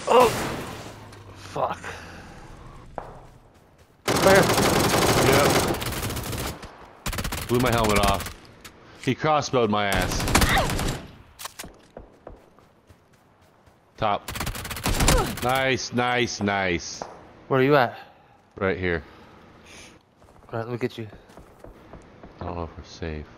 Oh! Fuck. Right here. Yep. Blew my helmet off. He crossbowed my ass. Top. Nice, nice, nice. Where are you at? Right here. Alright, let me get you. I don't know if we're safe.